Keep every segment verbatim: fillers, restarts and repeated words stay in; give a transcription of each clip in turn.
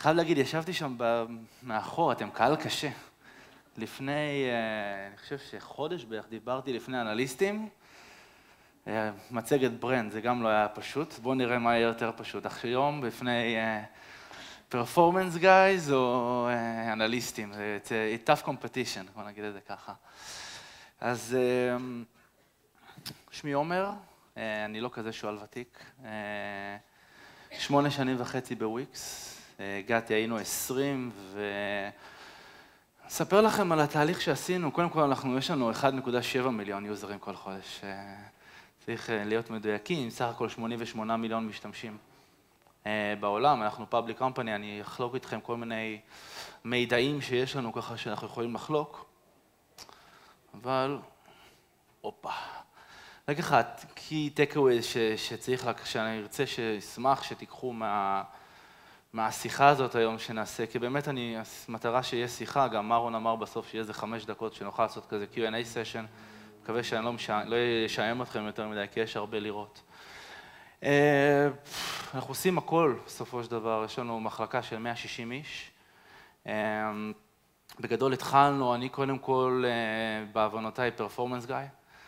חייב להגיד, ישבתי שם מאחור, אתם קהל קשה. לפני, אני חושב שחודש בערך דיברתי לפני אנליסטים, מצגת ברנד, זה גם לא היה פשוט, בואו נראה מה יהיה יותר פשוט. אך שיום בפני פרפורמנס גייז או אנליסטים, זה tough competition, בואו נגיד את זה ככה. אז שמי עומר, אני לא כזה שואל ותיק, שמונה שנים וחצי בוויקס, הגעתי, היינו עשרים, ואספר לכם על התהליך שעשינו. קודם כל, אנחנו, יש לנו אחד נקודה שבע מיליון יוזרים כל חודש. צריך להיות מדויקים, סך הכל שמונים ושמונה מיליון משתמשים בעולם. אנחנו פאבליק קומפני, אני אחלוק איתכם כל מיני מידעים שיש לנו ככה שאנחנו יכולים לחלוק. אבל, הופה. רק אחד, key takeaways שצריך, שאני ארצה שישמח שתיקחו מה... מהשיחה הזאת היום שנעשה, כי באמת אני, המטרה שיהיה שיחה, גם מרון אמר בסוף שיהיה איזה חמש דקות שנוכל לעשות כזה קיו אנד איי סשן, מקווה שאני לא, משע... לא אשעמם אתכם יותר מדי, כי יש הרבה לראות. אנחנו עושים הכל בסופו של דבר, יש לנו מחלקה של מאה ושישים איש. בגדול התחלנו, אני קודם כל בעוונותיי פרפורמנס גאי.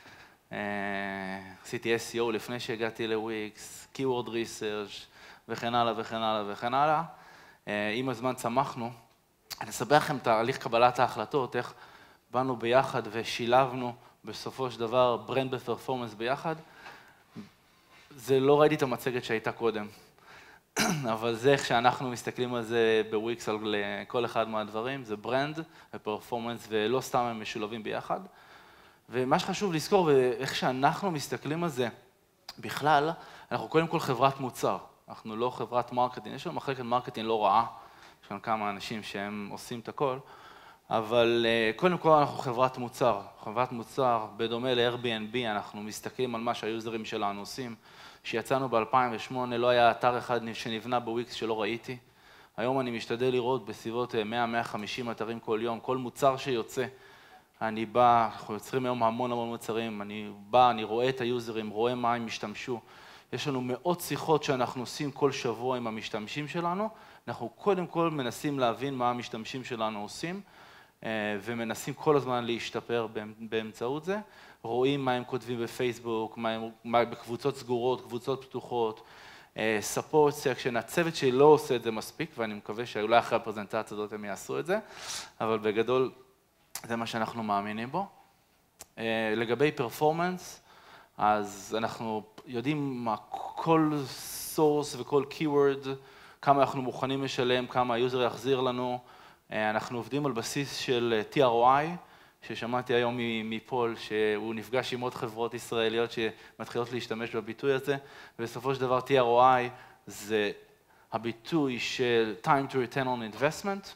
עשיתי אס אי או לפני שהגעתי לוויקס, Keyword Research, וכן הלאה וכן הלאה וכן הלאה. עם הזמן צמחנו. אני אספר לכם תהליך קבלת ההחלטות, איך באנו ביחד ושילבנו בסופו של דבר ברנד בפרפורמנס ביחד. זה לא ראיתי את המצגת שהייתה קודם, אבל זה איך שאנחנו מסתכלים על זה בוויקס על כל אחד מהדברים, זה ברנד ופרפורמנס ולא סתם הם משולבים ביחד. ומה שחשוב לזכור ואיך שאנחנו מסתכלים על זה בכלל, אנחנו קודם כל חברת מוצר. אנחנו לא חברת מרקטינג, יש לנו מחלקת מרקטינג לא רעה, יש לנו כמה אנשים שהם עושים את הכל, אבל קודם כל אנחנו חברת מוצר, חברת מוצר, בדומה ל-Airbnb, אנחנו מסתכלים על מה שהיוזרים שלנו עושים, שיצאנו ב-אלפיים ושמונה, לא היה אתר אחד שנבנה בוויקס שלא ראיתי, היום אני משתדל לראות בסביבות מאה עד מאה וחמישים אתרים כל יום, כל מוצר שיוצא, אני בא, אנחנו יוצרים היום המון המון מוצרים, אני בא, אני רואה את היוזרים, רואה מה הם השתמשו, יש לנו מאות שיחות שאנחנו עושים כל שבוע עם המשתמשים שלנו, אנחנו קודם כל מנסים להבין מה המשתמשים שלנו עושים, ומנסים כל הזמן להשתפר באמצעות זה, רואים מה הם כותבים בפייסבוק, מה הם, מה בקבוצות סגורות, קבוצות פתוחות, support section, הצוות שלא עושה את זה מספיק, ואני מקווה שאולי אחרי הפרזנטציה הזאת הם יעשו את זה, אבל בגדול זה מה שאנחנו מאמינים בו. לגבי פרפורמנס, אז אנחנו יודעים מה כל source וכל keyword, כמה אנחנו מוכנים לשלם, כמה היוזר יחזיר לנו. אנחנו עובדים על בסיס של טי אר או איי, ששמעתי היום מפול, שהוא נפגש עם עוד חברות ישראליות שמתחילות להשתמש בביטוי הזה, ובסופו של דבר טי אר או איי זה הביטוי של time to return on investment.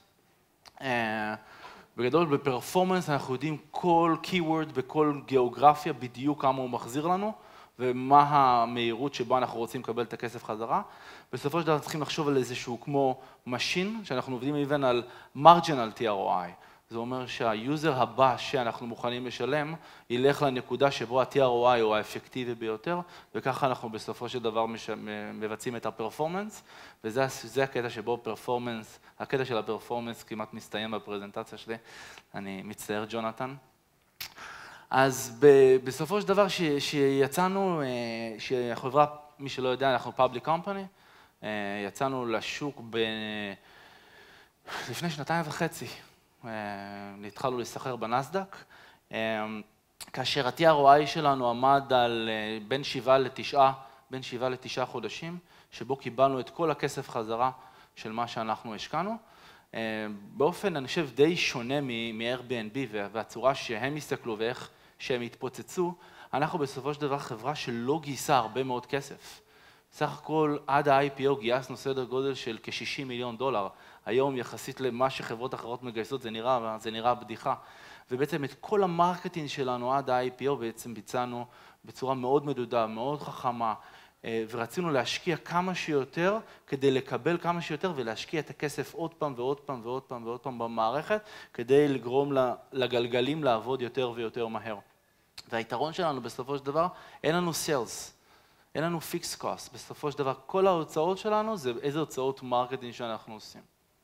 בגדול, בפרפורמנס אנחנו יודעים כל keyword בכל גיאוגרפיה בדיוק כמה הוא מחזיר לנו, ומה המהירות שבה אנחנו רוצים לקבל את הכסף חזרה. בסופו של דבר צריכים לחשוב על איזשהו כמו משין, שאנחנו עובדים even על marginal טי אר או איי. זה אומר שהיוזר הבא שאנחנו מוכנים לשלם, ילך לנקודה שבו ה-טי אר או איי הוא האפקטיבי ביותר, וככה אנחנו בסופו של דבר מבצעים את הפרפורמנס, וזה הקטע שבו פרפורמנס, הקטע של הפרפורמנס כמעט מסתיים בפרזנטציה שלי. אני מצטער, ג'ונתן. אז בסופו של דבר שיצאנו, שהחברה, מי שלא יודע, אנחנו פאבליק קומפני, יצאנו לשוק ב... לפני שנתיים וחצי. התחלנו להסחר בנסדק, כאשר ה-טי אר או איי שלנו עמד על בין שבעה לתשעה, בין שבעה לתשעה חודשים, שבו קיבלנו את כל הכסף חזרה של מה שאנחנו השקענו. באופן, אני חושב, די שונה מ-Airbnb והצורה שהם הסתכלו ואיך שהם התפוצצו, אנחנו בסופו של דבר חברה שלא גייסה הרבה מאוד כסף. סך הכל, עד ה-איי פי או גייסנו סדר גודל של כ-שישים מיליון דולר. היום, יחסית למה שחברות אחרות מגייסות, זה נראה, זה נראה בדיחה. ובעצם את כל המרקטינג שלנו עד ה-איי פי או בעצם ביצענו בצורה מאוד מדודה, מאוד חכמה, ורצינו להשקיע כמה שיותר כדי לקבל כמה שיותר ולהשקיע את הכסף עוד פעם ועוד פעם ועוד פעם ועוד פעם במערכת, כדי לגרום לגלגלים לעבוד יותר ויותר מהר. והיתרון שלנו בסופו של דבר, אין לנו סיילס. אין לנו פיקס קוסט, בסופו של דבר כל ההוצאות שלנו זה איזה הוצאות מרקטינג שאנחנו עושים.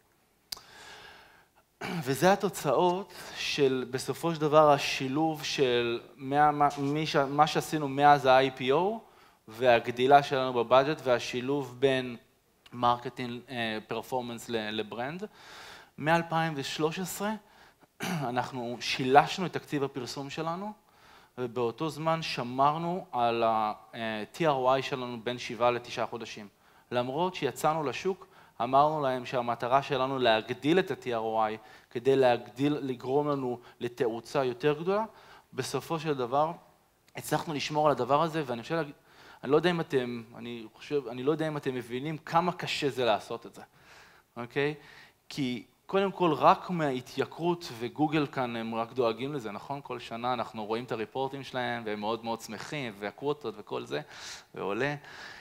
וזה התוצאות של בסופו של דבר השילוב של מה, מה, מה שעשינו מאז ה-איי פי או והגדילה שלנו בבאג'ט והשילוב בין מרקטינג פרפורמנס לברנד. מ-אלפיים ושלוש עשרה אנחנו שילשנו את תקציב הפרסום שלנו, ובאותו זמן שמרנו על ה-טי אר וואי שלנו בין שבעה לתשעה חודשים. למרות שיצאנו לשוק, אמרנו להם שהמטרה שלנו להגדיל את ה-טי אר וואי כדי להגדיל, לגרום לנו לתאוצה יותר גדולה. בסופו של דבר, הצלחנו לשמור על הדבר הזה, ואני חושב, אני לא יודע אם אתם, אני חושב, אני לא יודע אם אתם מבינים כמה קשה זה לעשות את זה, אוקיי? כי קודם כל, רק מההתייקרות, וגוגל כאן הם רק דואגים לזה, נכון? כל שנה אנחנו רואים את הריפורטים שלהם, והם מאוד מאוד שמחים, והקווטות וכל זה, ועולה.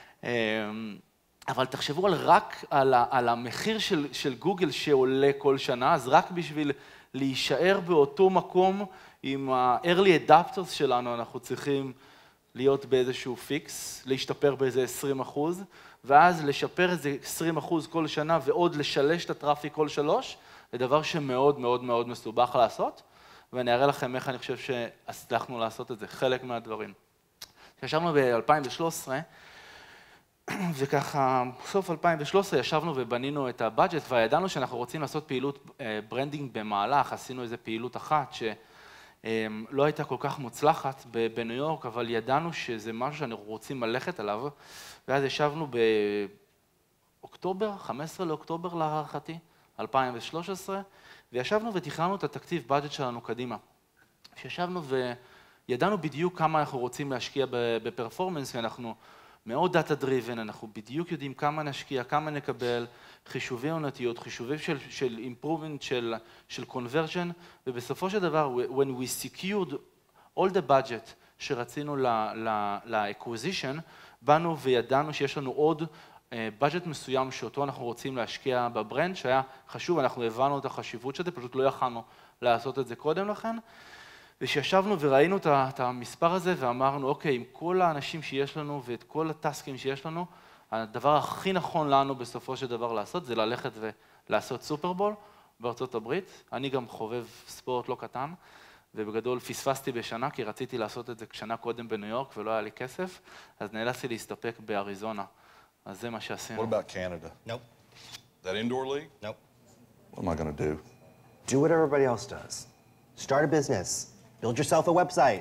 אבל תחשבו על רק על, ה, על המחיר של, של גוגל שעולה כל שנה, אז רק בשביל להישאר באותו מקום עם ה-early adapters שלנו, אנחנו צריכים להיות באיזשהו פיקס, להשתפר באיזה עשרים אחוז, ואז לשפר איזה עשרים אחוז כל שנה ועוד לשלש את הטראפיק כל שלוש, זה דבר שמאוד מאוד מאוד מסובך לעשות, ואני אראה לכם איך אני חושב שהצלחנו לעשות את זה, חלק מהדברים. כשישבנו ב-אלפיים ושלוש עשרה, וככה, בסוף אלפיים ושלוש עשרה ישבנו ובנינו את הבאג'ט, וידענו שאנחנו רוצים לעשות פעילות ברנדינג במהלך, עשינו איזו פעילות אחת שלא הייתה כל כך מוצלחת בניו יורק, אבל ידענו שזה משהו שאנחנו רוצים ללכת עליו, ואז ישבנו באוקטובר, חמישה עשר לאוקטובר להערכתי, אלפיים ושלוש עשרה, וישבנו ותכננו את התקציב באג'ט שלנו קדימה. כשישבנו וידענו בדיוק כמה אנחנו רוצים להשקיע בפרפורמנס, כי אנחנו מאוד דאטה דריבן, אנחנו בדיוק יודעים כמה נשקיע, כמה נקבל, חישובי עונתיות, חישובים של, של improvement, של, של conversion, ובסופו של דבר, when we secured all the budget שרצינו ל-acquisition, באנו וידענו שיש לנו עוד budget מסוים שאותו אנחנו רוצים להשקיע בברנד, שהיה חשוב, אנחנו הבנו את החשיבות של זה, פשוט לא יכלנו לעשות את זה קודם לכן, ושישבנו וראינו את המספר הזה ואמרנו, אוקיי, עם כל האנשים שיש לנו ואת כל הטסקים שיש לנו, הדבר הכי נכון לנו בסופו של דבר לעשות, זה ללכת ולעשות סופרבול בארצות הברית. אני גם חובב ספורט לא קטן, ובגדול פספסתי בשנה, כי רציתי לעשות את זה שנה קודם בניו יורק ולא היה לי כסף, אז נאלצתי להסתפק באריזונה. אז זה מה שעשינו. What about Canada? Nope. That indoor league? Nope. What am I going to do? Do what everybody else does. Start a business. Build yourself a website.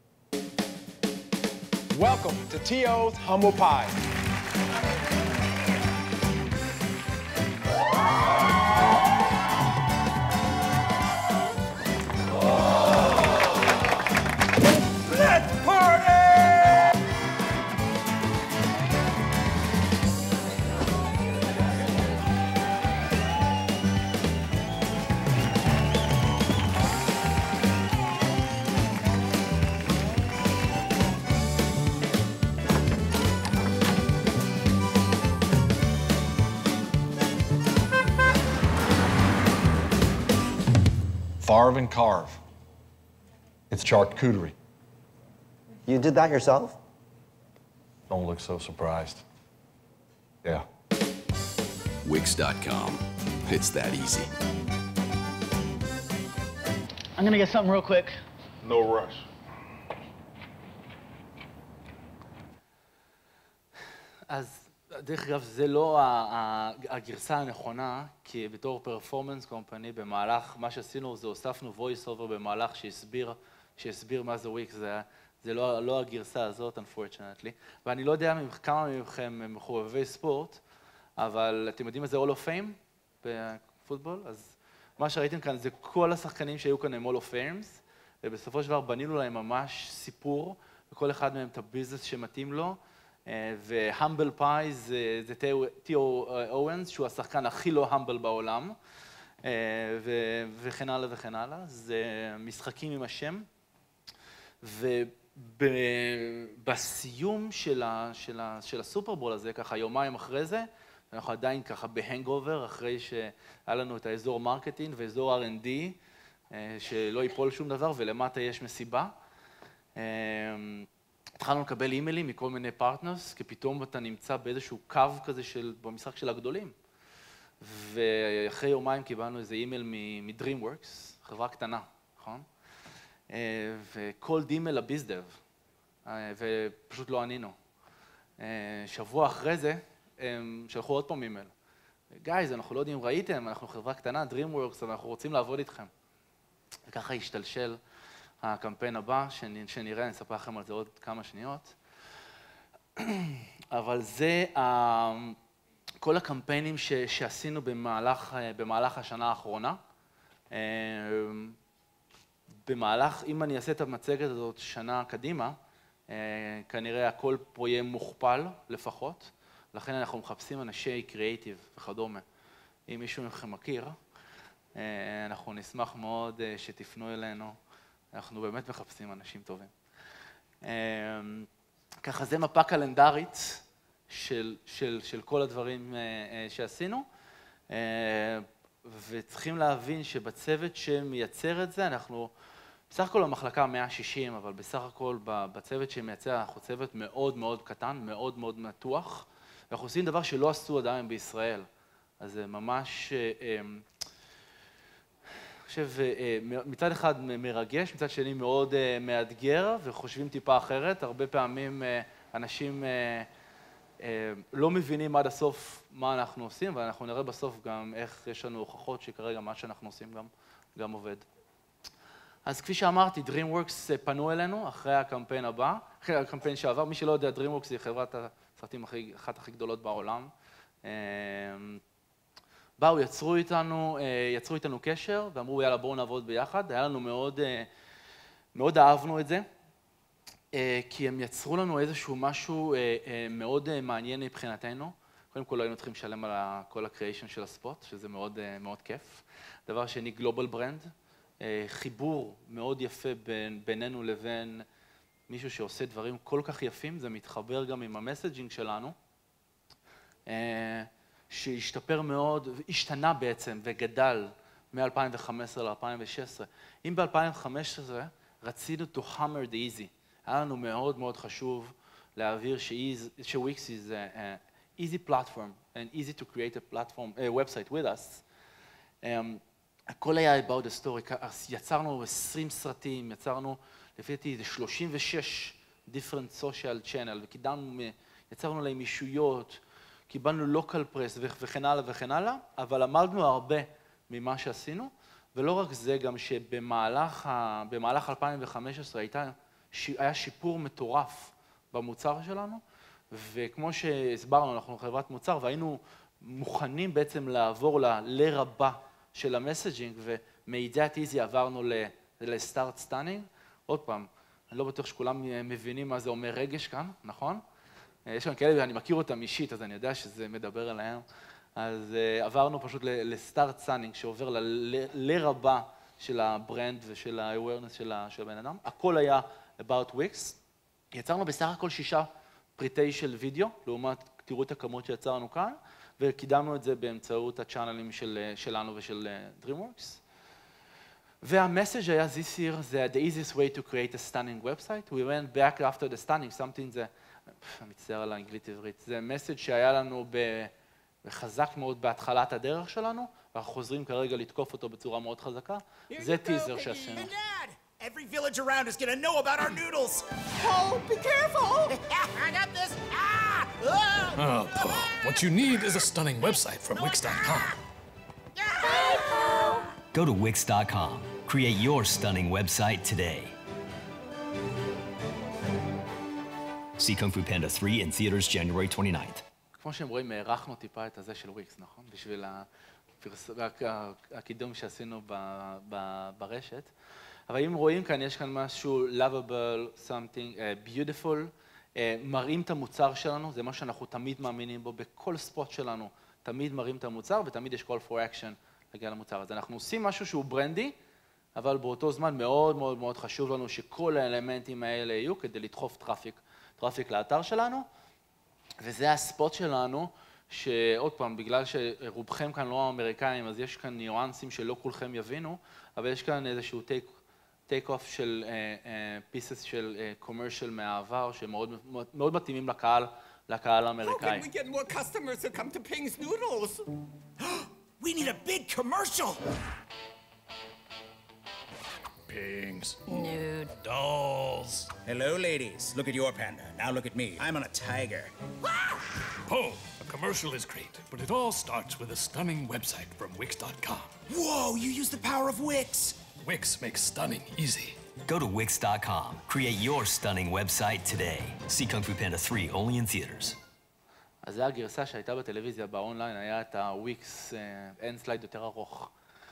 Welcome to T O's Humble Pie. Let's party! Farve and carve. It's charcuterie. You did that yourself? Don't look so surprised. Yeah. Wix dot com. It's that easy. I'm gonna get something real quick. No rush. אז דרך אגב, זה לא הגרסה הנכונה, כי בתור פרפורמנס קומפני במהלך, מה שעשינו זה הוספנו voice over במהלך שהסביר, שהסביר מה זה וויקס, זה, זה לא, לא הגרסה הזאת, unfortunately. ואני לא יודע כמה מכם הם מחובבי ספורט, אבל אתם יודעים מה זה Hall of Fame בפוטבול? אז מה שראיתם כאן זה כל השחקנים שהיו כאן הם Hall of Fames, ובסופו של דבר בנינו להם ממש סיפור, וכל אחד מהם את הביזנס שמתאים לו, והמבל פאי זה תיאו אוונס, שהוא השחקן הכי לא המבל בעולם, וכן הלאה וכן הלאה. זה משחקים עם השם, ובסיום של הסופרבול הזה, ככה יומיים אחרי זה, אנחנו עדיין ככה בהנגובר, אחרי שהיה לנו את האזור מרקטינג ואזור אר אנד די, שלא ייפול שום דבר, ולמטה יש מסיבה. התחלנו לקבל אימיילים מכל מיני פרטנרס, כי פתאום אתה נמצא באיזשהו קו כזה של, במשחק של הגדולים. ואחרי יומיים קיבלנו איזה אימייל מ-DreamWorks, חברה קטנה, נכון? ו-called email לביזדב, ופשוט לא ענינו. שבוע אחרי זה, הם שלחו עוד פעם אימייל. גייז, אנחנו לא יודעים אם ראיתם, אנחנו חברה קטנה, DreamWorks, אנחנו רוצים לעבוד איתכם. וככה השתלשל הקמפיין הבא, שנראה, אני אספר לכם על זה עוד כמה שניות. אבל זה כל הקמפיינים שעשינו במהלך השנה האחרונה. במהלך, אם אני אעשה את המצגת הזאת שנה קדימה, כנראה הכל פה יהיה מוכפל לפחות, לכן אנחנו מחפשים אנשי קריאייטיב וכדומה. אם מישהו מכם מכיר, אנחנו נשמח מאוד שתפנו אלינו, אנחנו באמת מחפשים אנשים טובים. ככה זה מפה קלנדרית של, של, של כל הדברים שעשינו, וצריכים להבין שבצוות שמייצר את זה, אנחנו בסך הכל המחלקה מאה שישים, אבל בסך הכל בצוות שמייצר אנחנו צוות מאוד מאוד קטן, מאוד מאוד מתוח, ואנחנו עושים דבר שלא עשו עדיין בישראל. אז זה ממש, אני חושב, מצד אחד מרגש, מצד שני מאוד מאתגר, וחושבים טיפה אחרת. הרבה פעמים אנשים לא מבינים עד הסוף מה אנחנו עושים, ואנחנו נראה בסוף גם איך יש לנו הוכחות שכרגע מה שאנחנו עושים גם, גם עובד. אז כפי שאמרתי, DreamWorks פנו אלינו אחרי הקמפיין הבא, אחרי הקמפיין שעבר. מי שלא יודע, DreamWorks היא חברת הסרטים הכי, אחת הכי גדולות בעולם. באו, יצרו איתנו, יצרו איתנו קשר, ואמרו, יאללה, בואו נעבוד ביחד. היה לנו מאוד, מאוד אהבנו את זה, כי הם יצרו לנו איזשהו משהו מאוד מעניין מבחינתנו. קודם כל, לא היינו צריכים לשלם על כל הקריאיישן של הספוט, שזה מאוד, מאוד כיף. דבר שני, גלובל ברנד. חיבור מאוד יפה בין, בינינו לבין מישהו שעושה דברים כל כך יפים, זה מתחבר גם עם המסג'ינג שלנו, שהשתפר מאוד, השתנה בעצם וגדל מ-אלפיים וחמש עשרה ל-אלפיים ושש עשרה. אם ב-אלפיים וחמש עשרה רצינו to hammer the easy, היה לנו מאוד מאוד חשוב להעביר ש-Wix is an easy platform and easy to create a platform, a website with us. הכל היה about the story, יצרנו עשרים סרטים, יצרנו לפי דעתי איזה שלושים ושש different social channel, וקידמנו, יצרנו להם אישויות, קיבלנו local press וכן הלאה וכן הלאה, אבל למדנו הרבה ממה שעשינו, ולא רק זה, גם שבמהלך במהלך אלפיים וחמש עשרה הייתה, היה שיפור מטורף במוצר שלנו, וכמו שהסברנו, אנחנו חברת מוצר, והיינו מוכנים בעצם לעבור ל-layer הבא של המסג'ינג, ומ-That Easy עברנו ל-Start Stunning. עוד פעם, אני לא בטוח שכולם מבינים מה זה אומר רגש כאן, נכון? יש כאן כאלה, ואני מכיר אותם אישית, אז אני יודע שזה מדבר עליהם. אז עברנו פשוט ל-Start Stunning, שעובר ל-layer הבא של הברנד ושל ה-awareness של הבן אדם. הכל היה about Wix. יצרנו בסך הכל שישה פריטי של וידאו, לעומת, תראו את הכמות שיצרנו כאן, וקידמנו את זה באמצעות הצ'אנלים של, שלנו ושל DreamWorks. והמסג' היה this year, זה the easiest way to create a stunning website. We went back after the stunning, something זה, אני מצטער על האנגלית עברית, זה מסג' שהיה לנו בחזק מאוד בהתחלת הדרך שלנו, ואנחנו חוזרים כרגע לתקוף אותו בצורה מאוד חזקה. זה טיזר שעשינו. Every village around is gonna know about our noodles. Oh, be careful! I got this. Ah! Ah! Oh, Paul. What you need is a stunning website from Wix dot com. Bye, Paul. Go to Wix dot com. Create your stunning website today. See Kung Fu Panda three in theaters January twenty-ninth. כמו שהם רואים, הערכנו טיפה את הזה של Wix, נכון? בשביל הקידום שעשינו ברשת. אבל אם רואים כאן, יש כאן משהו lovable, something uh, beautiful, uh, מראים את המוצר שלנו, זה מה שאנחנו תמיד מאמינים בו, בכל ספוט שלנו, תמיד מראים את המוצר, ותמיד יש call for action להגיע למוצר הזה. אנחנו עושים משהו שהוא ברנדי, אבל באותו זמן מאוד מאוד מאוד חשוב לנו שכל האלמנטים האלה יהיו כדי לדחוף טראפיק, טראפיק לאתר שלנו, וזה הספוט שלנו, שעוד פעם, בגלל שרובכם כאן לא אמריקאים, אז יש כאן ניואנסים שלא כולכם יבינו, אבל יש כאן איזשהו טייק, טייק אוף של פיסס של קומרשל מהעבר, שמאוד מאוד מתאימים לקהל, לקהל האמריקאי. How can we get more customers to come to Ping's Noodles? We need a big commercial! Pigs. Nude. Dolls. Hello, ladies. Look at your panda. Now look at me. I'm on a tiger. Oh, a commercial is great, but it all starts with a stunning website from Wix dot com. Whoa, you use the power of Wix! Wix makes stunning easy. Go to Wix dot com. Create your stunning website today. See Kung Fu Panda three only in theaters. אז זו הגרסה שהייתה בטלוויזיה, באונליין, היה את הוויקס, אין סלייד יותר ארוך.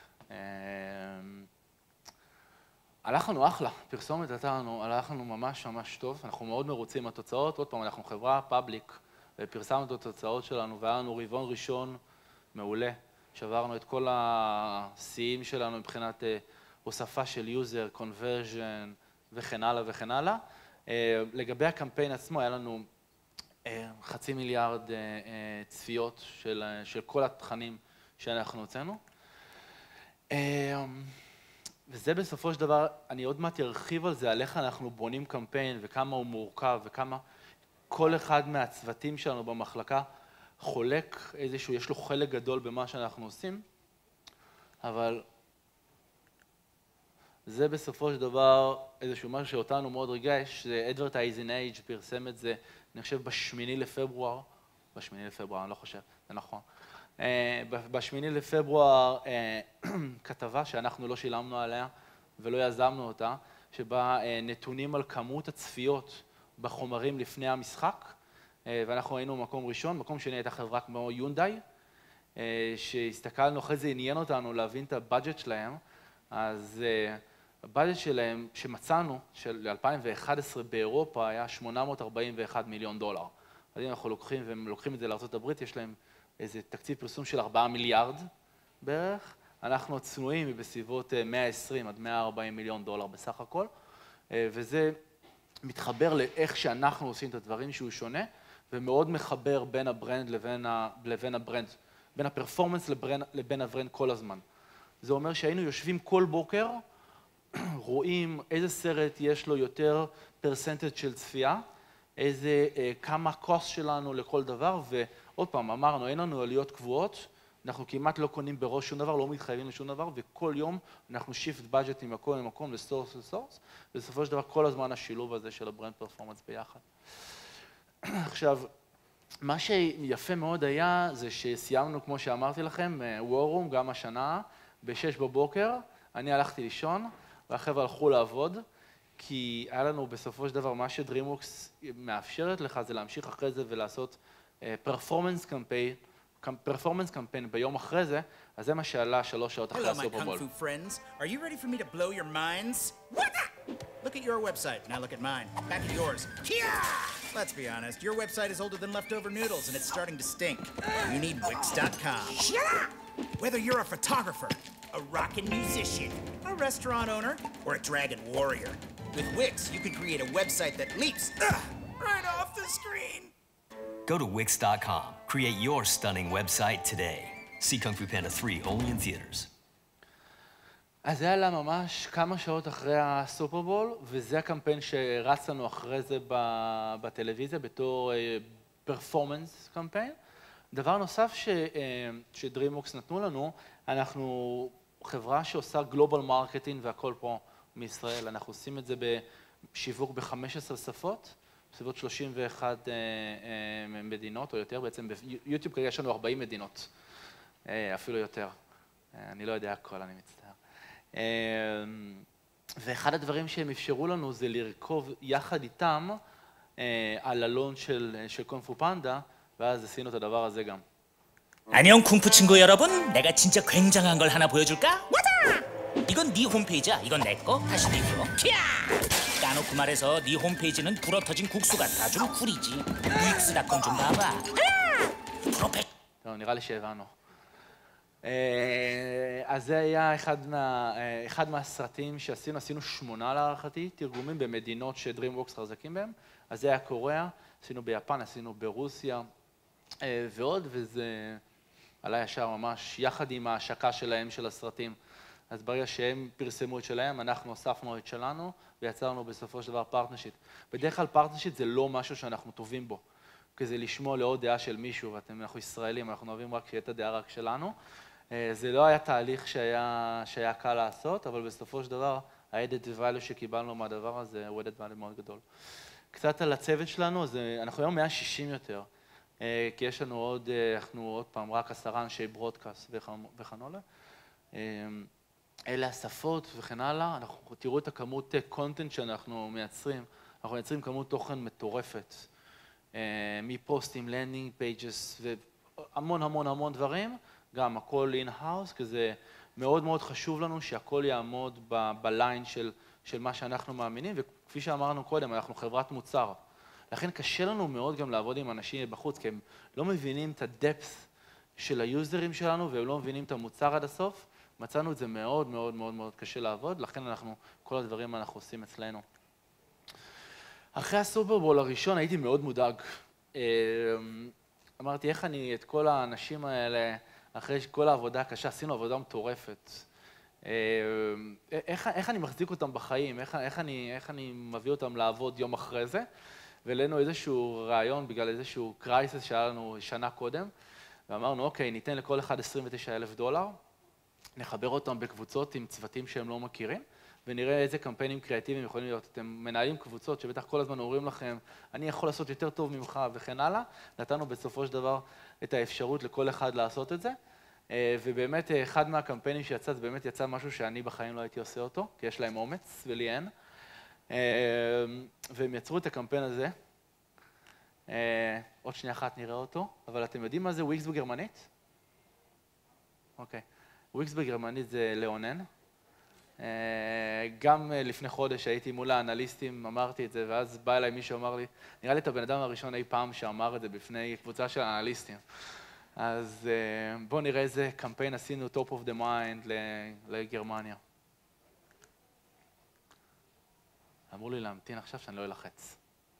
הלך לנו אחלה, פרסומת הייתה לנו, הלך לנו ממש ממש טוב, אנחנו מאוד מרוצים מהתוצאות, עוד פעם, אנחנו חברה פאבליק, ופרסמנו את התוצאות שלנו, והיה לנו רבעון ראשון מעולה, שברנו את כל השיאים שלנו מבחינת הוספה של יוזר, קונברז'ן וכן הלאה וכן הלאה. לגבי הקמפיין עצמו, היה לנו חצי מיליארד צפיות של, של כל התכנים שאנחנו הוצאנו. וזה בסופו של דבר, אני עוד מעט ארחיב על זה, על איך אנחנו בונים קמפיין וכמה הוא מורכב וכמה כל אחד מהצוותים שלנו במחלקה חולק איזשהו, יש לו חלק גדול במה שאנחנו עושים, אבל זה בסופו של דבר איזשהו משהו שאותנו מאוד ריגש, זה Advertising Age פרסם את זה, אני חושב בשמיני לפברואר, בשמיני לפברואר, אני לא חושב, זה נכון. בשמיני לפברואר כתבה שאנחנו לא שילמנו עליה ולא יזמנו אותה, שבה נתונים על כמות הצפיות בחומרים לפני המשחק, ואנחנו היינו במקום ראשון, מקום שני הייתה חברה כמו יונדאי, שהסתכלנו, אחרי זה עניין אותנו להבין את הבאג'ט שלהם, אז הבאג'ט שלהם שמצאנו, של אלפיים ואחת עשרה באירופה, היה שמונה מאות ארבעים ואחד מיליון דולר. אז אם אנחנו לוקחים, והם לוקחים את זה לארצות הברית, יש להם איזה תקציב פרסום של ארבעה מיליארד בערך, אנחנו צנועים בסביבות מאה ועשרים עד מאה וארבעים מיליון דולר בסך הכל, וזה מתחבר לאיך שאנחנו עושים את הדברים שהוא שונה, ומאוד מחבר בין הברנד לבין, ה, לבין הברנד, בין הפרפורמנס לבין, לבין הברנד כל הזמן. זה אומר שהיינו יושבים כל בוקר, רואים איזה סרט יש לו יותר פרסנטג' של צפייה, איזה, כמה קוסט שלנו לכל דבר, ועוד פעם, אמרנו, אין לנו עלויות קבועות, אנחנו כמעט לא קונים בראש שום דבר, לא מתחייבים לשום דבר, וכל יום אנחנו שיפט בדג'ט ממקום למקום, לסורס לסורס, ובסופו של דבר כל הזמן השילוב הזה של הברנד פרפורמנס ביחד. עכשיו, מה שיפה מאוד היה, זה שסיימנו, כמו שאמרתי לכם, וורום, גם השנה, בשש בבוקר, אני הלכתי לישון, והחבר'ה הלכו לעבוד, כי היה לנו בסופו של דבר, מה שדרימוורקס מאפשרת לך, זה להמשיך אחרי זה ולעשות פרפורמנס קמפיין, פרפורמנס קמפיין ביום אחרי זה, אז זה מה שעלה שלוש שעות אחרי הסופרבול. Hello, my Kung Fu friends. Are you ready for me to blow your minds? What? Look at your website. Now look at mine. Back at yours. Yeah! Let's be honest. Your website is older than leftover noodles, and it's starting to stink. You need Wix dot com. Shut up! Whether you're a photographer, a rockin' musician, a restaurant owner, or a dragon warrior, with Wix, you can create a website that leaps ugh, right off the screen. Go to Wix dot com. Create your stunning website today. See Kung Fu Panda three only in theaters. אז זה עלה ממש כמה שעות אחרי הסופרבול, וזה הקמפיין שרץ לנו אחרי זה בטלוויזיה בתור פרפורמנס קמפיין. דבר נוסף ש, שדרימוורקס נתנו לנו, אנחנו חברה שעושה גלובל מרקטינג והכל פה מישראל. אנחנו עושים את זה בשיווק ב-חמש עשרה שפות, בסביבות שלושים ואחת מדינות או יותר, בעצם ביוטיוב כרגע יש לנו ארבעים מדינות, אפילו יותר. אני לא יודע הכל, אני מצטער. ואחד הדברים שהם אפשרו לנו זה לרכוב יחד איתם על הלון של, של קונג פו פנדה, ואז עשינו את הדבר הזה גם. 안녕 쿵푸 친구 여러분, 내가 진짜 굉장한 걸 하나 보여줄까? 와자! 이건 네 홈페이지야, 이건 내 거, 다시 네 거. 캬! 까놓고 말해서 네 홈페이지는 불어터진 국수 같아, 좀 쿨이지. 윅스 닷컴 좀 봐봐. 프로페... טוב, נראה לי שהבנו. אז זה היה אחד, מה, אחד מהסרטים שעשינו, עשינו שמונה להערכתי, תרגומים במדינות שדרימוורקס חזקים בהם, אז זה היה קוריאה, עשינו ביפן, עשינו ברוסיה ועוד, וזה עלה ישר ממש יחד עם ההשקה שלהם של הסרטים. אז ברגע שהם פרסמו את שלהם, אנחנו הוספנו את שלנו ויצרנו בסופו של דבר פרטנרשיפ. בדרך כלל פרטנרשיפ זה לא משהו שאנחנו טובים בו, כי זה לשמוע לעוד דעה של מישהו, ואנחנו ישראלים, אנחנו אוהבים רק שיהיה את הדעה רק שלנו. זה לא היה תהליך שהיה, שהיה קל לעשות, אבל בסופו של דבר, ה-added value שקיבלנו מהדבר הזה הוא added value מאוד גדול. קצת על הצוות שלנו, אז אנחנו היום מאה ושישים יותר, כי יש לנו עוד, אנחנו עוד פעם, רק עשרה אנשי ברודקאסט וכן הלאה. אלה השפות וכן הלאה, אנחנו תראו את הכמות קונטנט שאנחנו מייצרים, אנחנו מייצרים כמות תוכן מטורפת, מפוסטים, לנדינג פייג'ס והמון המון המון דברים, גם הכל אין-האוס, כי זה מאוד מאוד חשוב לנו שהכל יעמוד בליין של, של מה שאנחנו מאמינים, וכפי שאמרנו קודם, אנחנו חברת מוצר. לכן קשה לנו מאוד גם לעבוד עם אנשים בחוץ, כי הם לא מבינים את הדפס של היוזרים שלנו, והם לא מבינים את המוצר עד הסוף. מצאנו את זה מאוד מאוד מאוד מאוד קשה לעבוד, לכן אנחנו, כל הדברים אנחנו עושים אצלנו. אחרי הסופרבול הראשון הייתי מאוד מודאג. אמרתי, איך אני, את כל האנשים האלה, אחרי כל העבודה הקשה, עשינו עבודה מטורפת. איך, איך אני מחזיק אותם בחיים? איך, איך, אני, איך אני מביא אותם לעבוד יום אחרי זה? ולנו איזשהו רעיון בגלל איזשהו קרייסס שהיה לנו שנה קודם, ואמרנו, אוקיי, ניתן לכל אחד עשרים ותשעה אלף דולר, נחבר אותם בקבוצות עם צוותים שהם לא מכירים, ונראה איזה קמפיינים קריאטיביים יכולים להיות. אתם מנהלים קבוצות שבטח כל הזמן אומרים לכם, אני יכול לעשות יותר טוב ממך וכן הלאה. נתנו בסופו של דבר את האפשרות לכל אחד לעשות את זה, ובאמת אחד מהקמפיינים שיצא, זה באמת יצא משהו שאני בחיים לא הייתי עושה אותו, כי יש להם אומץ ולי אין. והם יצרו את הקמפיין הזה. עוד שנייה אחת נראה אותו, אבל אתם יודעים מה זה וויקס בגרמנית? אוקיי. וויקס בגרמנית זה לאונן. גם לפני חודש הייתי מול האנליסטים, אמרתי את זה, ואז בא אליי מישהו אמר לי, נראה לי את הבן אדם הראשון אי פעם שאמר את זה בפני קבוצה של האנליסטים. אז בואו נראה איזה קמפיין עשינו top of the mind לגרמניה. אמרו לי להמתין עכשיו שאני לא אלחץ.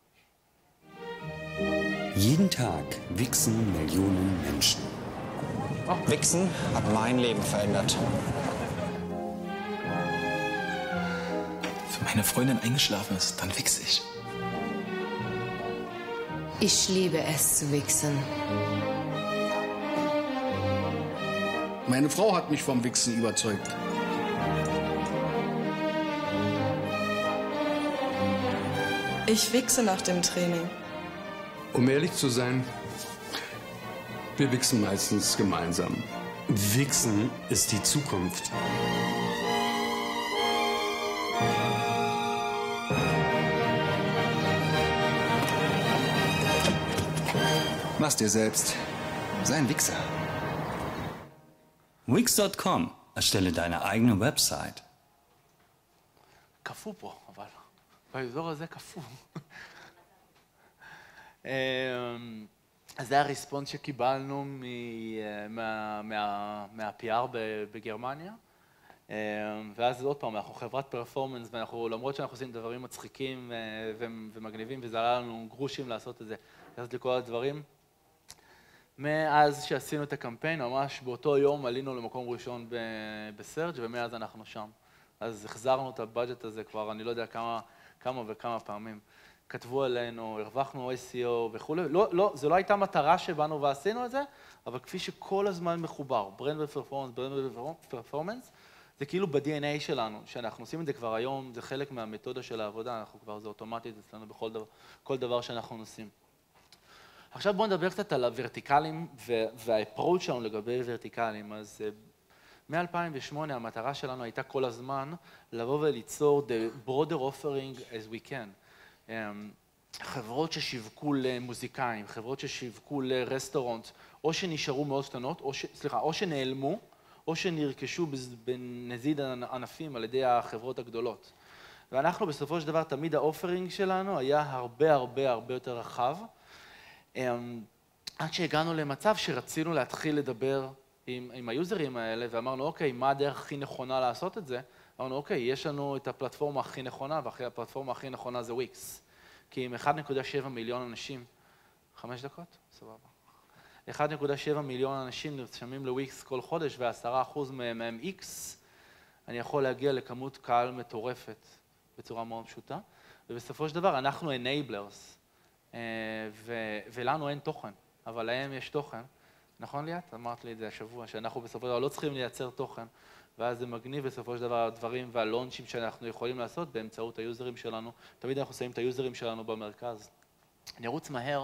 Jeden Tag wichsen Millionen Menschen. Wichsen hat mein Leben verändert. Wenn meine Freundin eingeschlafen ist, dann wichse ich. Ich liebe es zu wichsen. Meine Frau hat mich vom Wichsen überzeugt. Ich wichse nach dem Training. Um ehrlich zu sein, wir wichsen meistens gemeinsam. Wichsen ist die Zukunft. Mach's dir selbst. Sei ein Wichser. Wix Punkt com. Erstelle deine eigene Website. קפוא פה, אבל באזור הזה קפוא. אז זה הריספונס שקיבלנו מה-פי אר בגרמניה. ואז עוד פעם, אנחנו חברת פרפורמנס, ואנחנו, למרות שאנחנו עושים דברים מצחיקים ומגניבים, וזה עלה לנו גרושים לעשות את זה, לעשות לכל הדברים. מאז שעשינו את הקמפיין, ממש באותו יום עלינו למקום ראשון בסרג' ומאז אנחנו שם. אז החזרנו את הבאג'ט הזה כבר, אני לא יודע כמה, כמה וכמה פעמים. כתבו עלינו, הרווחנו אס אי או וכו'. לא, לא, זו לא הייתה מטרה שבאנו ועשינו את זה, אבל כפי שכל הזמן מחובר, ברנד ופרפורמנס, ברנד ופרפורמנס, זה כאילו ב-די אן איי שלנו, שאנחנו עושים את זה כבר היום, זה חלק מהמתודה של העבודה, אנחנו כבר, זה אוטומטית אצלנו בכל דבר, כל דבר שאנחנו עושים. עכשיו בואו נדבר קצת על הוורטיקלים והאפרוץ' שלנו לגבי וורטיקלים. אז מ-אלפיים ושמונה המטרה שלנו הייתה כל הזמן לבוא וליצור the broader offering as we can. חברות ששיווקו למוזיקאים, חברות ששיווקו לרסטורנט, או שנשארו מאוד קטנות, או ש... סליחה, או שנעלמו, או שנרכשו בנזיד ענפים על ידי החברות הגדולות. ואנחנו בסופו של דבר, תמיד האופרינג שלנו היה הרבה הרבה הרבה יותר רחב, עד שהגענו למצב שרצינו להתחיל לדבר עם, עם היוזרים האלה, ואמרנו, אוקיי, מה הדרך הכי נכונה לעשות את זה? אמרנו, אוקיי, יש לנו את הפלטפורמה הכי נכונה, ואחרי הפלטפורמה הכי נכונה זה וויקס. כי עם אחד נקודה שבע מיליון אנשים, חמש דקות? סבבה. אחד נקודה שבע מיליון אנשים נרשמים לוויקס כל חודש, ועשרה אחוז מהם איקס, אני יכול להגיע לכמות קהל מטורפת בצורה מאוד פשוטה, ובסופו של דבר אנחנו enablers, ולנו אין תוכן, אבל להם יש תוכן, נכון ליאת? אמרת לי את זה השבוע, שאנחנו בסופו של דבר לא צריכים לייצר תוכן, ואז זה מגניב בסופו של דבר הדברים והלונצ'ים שאנחנו יכולים לעשות באמצעות היוזרים שלנו. תמיד אנחנו שמים את היוזרים שלנו במרכז. אני ארוץ מהר.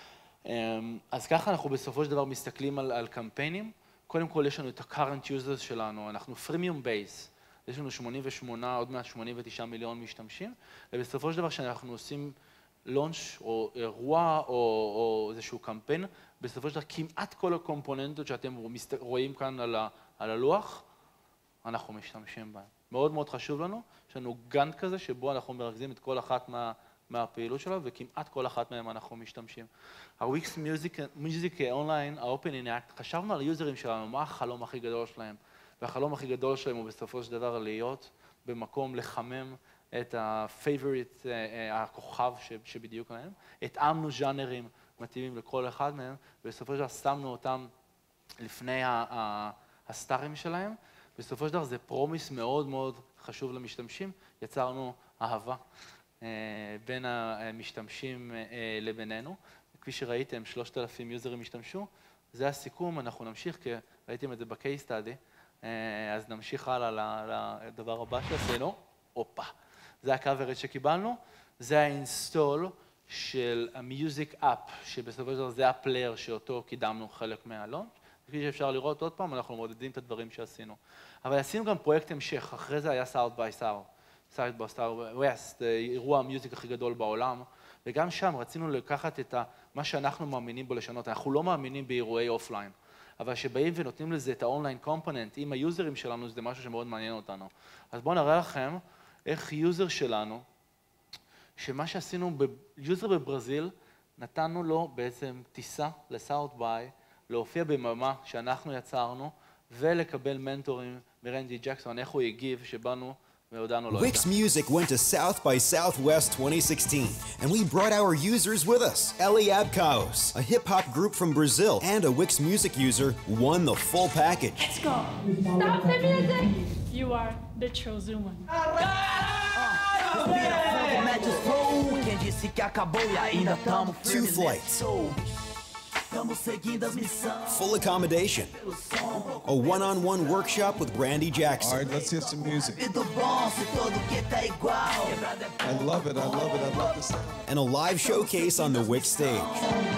אז ככה אנחנו בסופו של דבר מסתכלים על, על קמפיינים. קודם כל יש לנו את ה-current users שלנו, אנחנו freemium base. יש לנו שמונים ושמונה, עוד מעט שמונים ותשעה מיליון משתמשים, ובסופו של דבר שאנחנו עושים לונץ' או אירוע או, או איזשהו קמפיין, בסופו של דבר כמעט כל הקומפוננטות שאתם רואים כאן על, ה, על הלוח, אנחנו משתמשים בהן. מאוד מאוד חשוב לנו, יש לנו גאנט כזה שבו אנחנו מרכזים את כל אחת מה, מהפעילות שלו, וכמעט כל אחת מהם אנחנו משתמשים. ה-Wix Music, Music Online, ה-Opening Act, חשבנו על היוזרים שלנו, מה החלום הכי גדול שלהם, והחלום הכי גדול שלהם הוא בסופו של דבר להיות במקום לחמם את ה-favorite, הכוכב שבדיוק להם. התאמנו ז'אנרים מתאימים לכל אחד מהם, ובסופו של דבר שמנו אותם לפני הסטארים שלהם. בסופו של דבר זה פרומיס מאוד מאוד חשוב למשתמשים, יצרנו אהבה בין המשתמשים לבינינו. כפי שראיתם, שלושת אלפים יוזרים השתמשו, זה הסיכום, אנחנו נמשיך, כי ראיתם את זה ב-case study, אז נמשיך הלאה לדבר הבא שעשינו. הופה, זה ה-coverage שקיבלנו, זה ה-install של ה-music app, שבסופו של דבר זה הפלייר שאותו קידמנו חלק מהלונץ'. כפי שאפשר לראות עוד פעם, אנחנו מודדים את הדברים שעשינו. אבל עשינו גם פרויקט המשך, אחרי זה היה South by South, South by Southwest, אירוע המיוזיק הכי גדול בעולם, וגם שם רצינו לקחת את מה שאנחנו מאמינים בו לשנות. אנחנו לא מאמינים באירועי אופליין, אבל שבאים ונותנים לזה את האונליין קומפוננט, עם היוזרים שלנו, זה משהו שמאוד מעניין אותנו. אז בואו נראה לכם איך יוזר שלנו, שמה שעשינו, יוזר בברזיל, נתנו לו בעצם טיסה לסאוט ביי, להופיע בממה שאנחנו יצרנו, ולקבל מנטורים מרנדי ג'קסון, איך הוא הגיב שבאנו והודענו לו. Wix Music went to South by Southwest twenty sixteen, and we brought our users with us. Eliab Caos, a hip-hop group from Brazil and a Wix Music user, won the full package. Let's go! Stop the music! You are the chosen one. Two flights. Full accommodation. A one-on-one workshop with Brandy Jackson. All right, let's hear some music. I love it, I love it, I love this. And a live showcase on the Wix stage.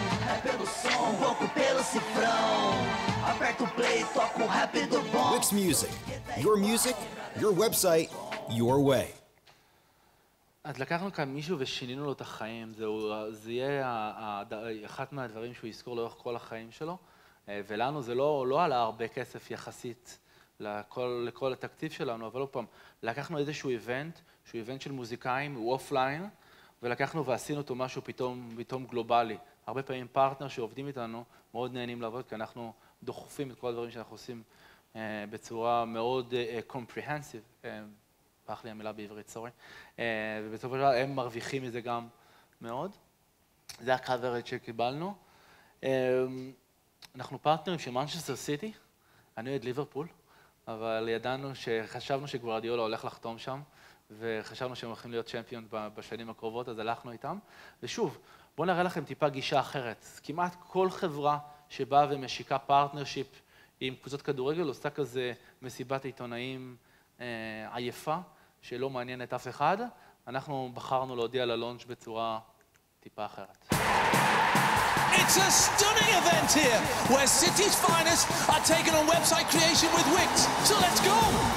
Wix Music. Your music, your website, your way. אז לקחנו כאן מישהו ושינינו לו את החיים, זה יהיה אחת מהדברים שהוא יזכור לאורך כל החיים שלו, ולנו זה לא, לא עלה הרבה כסף יחסית לכל, לכל התקציב שלנו, אבל עוד פעם, לקחנו איזשהו איבנט, שהוא איבנט של מוזיקאים, הוא אופליין, ולקחנו ועשינו אותו משהו פתאום, פתאום גלובלי. הרבה פעמים פרטנר שעובדים איתנו מאוד נהנים לעבוד, כי אנחנו דוחפים את כל הדברים שאנחנו עושים בצורה מאוד comprehensive, פח לי המילה בעברית, סורי, ובסופו של דבר הם מרוויחים מזה גם מאוד. זה ה-coverage שקיבלנו. אנחנו פרטנרים של מנצ'סטר סיטי, אני אוהד ליברפול, אבל ידענו שחשבנו שגוורדיולה הולך לחתום שם, וחשבנו שהם הולכים להיות צ'מפיון בשנים הקרובות, אז הלכנו איתם. ושוב, בואו נראה לכם טיפה גישה אחרת. כמעט כל חברה שבאה ומשיקה פרטנרשיפ עם קבוצות כדורגל, עושה כזה מסיבת עיתונאים עייפה, שלא מעניינת אף אחד. אנחנו בחרנו להודיע ללונץ' בצורה טיפה אחרת. It's a stunning event here, where City's finest are taken on website creation with Wix. So let's go!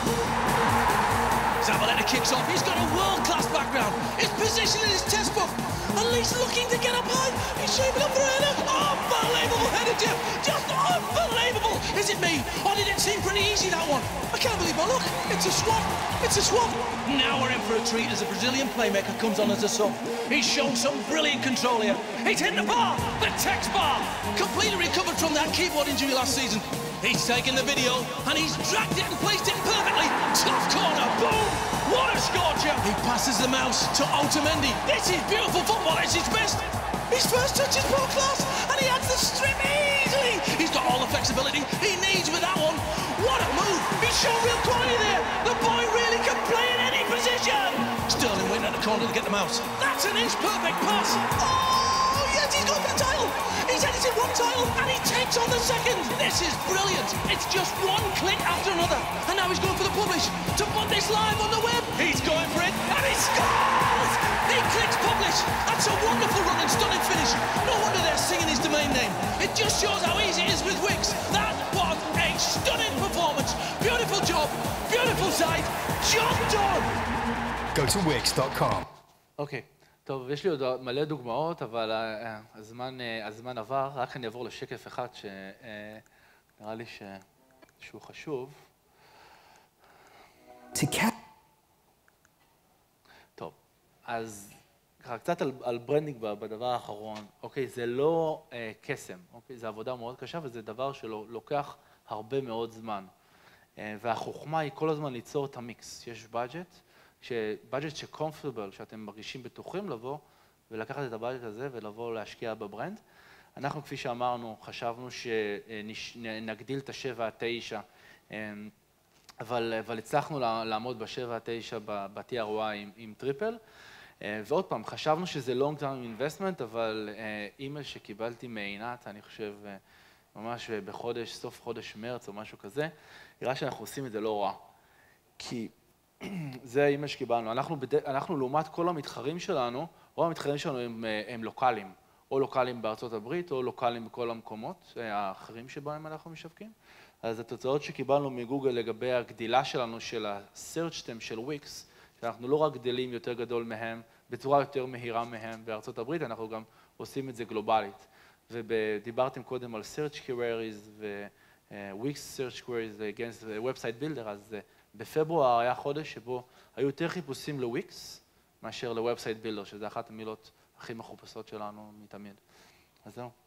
Zabaleta kicks off. He's got a world-class background. His position in his test book. And Lee's looking to get up high. He's shaping up for a header. Unbelievable header, Jeff. Just unbelievable. Is it me? Or did it seem pretty easy, that one? I can't believe my luck. It's a swap. It's a swap. Now we're in for a treat as a Brazilian playmaker comes on as a sub. He's shown some brilliant control here. He's hit the bar. The text bar. Completely recovered from that keyboard injury last season. He's taken the video and he's dragged it and placed it perfectly. Top corner. Boom. What a scorcher! He passes the mouse to Otamendi. This is beautiful football, it's his best. His first touch is world class, and he adds the strip easily. He's got all the flexibility he needs with that one. What a move! He's shown real quality there. The boy really can play in any position. Sterling went at the corner to get the mouse. That's an inch perfect pass. Oh, yes, he's gone for the title. he's edited one title, and he takes on the second. This is brilliant. It's just one click after another. And now he's going for the publish to put this live on the web. He's going for it, and he scores! He clicks publish. That's a wonderful run and stunning finish. No wonder they're singing his domain name. It just shows how easy it is with Wix. That was a stunning performance. Beautiful job, beautiful site, job done. Go to wix dot com. אוקיי, טוב, יש לי עוד מלא דוגמאות, אבל הזמן, הזמן עבר. רק אני אעבור לשקף אחד שנראה לי שהוא חשוב. טוב, אז ככה קצת על, על ברנדינג בדבר האחרון. אוקיי, זה לא אה, קסם, אוקיי? זה עבודה מאוד קשה וזה דבר שלוקח הרבה מאוד זמן. אה, והחוכמה היא כל הזמן ליצור את המיקס. יש בדג'ט, בדג'ט שקומפורטבל, שאתם מרגישים בטוחים לבוא ולקחת את הבדג'ט הזה ולבוא להשקיע בברנד. אנחנו, כפי שאמרנו, חשבנו שנגדיל את השבע התשע, אבל, אבל הצלחנו לעמוד בשבע התשע ב-טי אר וואי עם, עם טריפל. ועוד פעם, חשבנו שזה long term investment, אבל אימייל שקיבלתי מעינת, אני חושב, ממש בחודש, סוף חודש מרץ או משהו כזה, נראה שאנחנו עושים את זה לא רע. כי זה האימייל שקיבלנו. אנחנו, אנחנו לעומת כל המתחרים שלנו, רוב המתחרים שלנו הם, הם לוקליים. או לוקליים בארצות הברית, או לוקליים בכל המקומות האחרים שבהם אנחנו משווקים. אז התוצאות שקיבלנו מגוגל לגבי הגדילה שלנו של ה-search term של וויקס, שאנחנו לא רק גדלים יותר גדול מהם, בצורה יותר מהירה מהם בארצות הברית, אנחנו גם עושים את זה גלובלית. ודיברתם קודם על search queries ו-Wix search queries against website builder, אז בפברואר היה חודש שבו היו יותר חיפושים לוויקס מאשר ל-website builder, שזה אחת המילות הכי מחופשות שלנו מתמיד. אז זהו.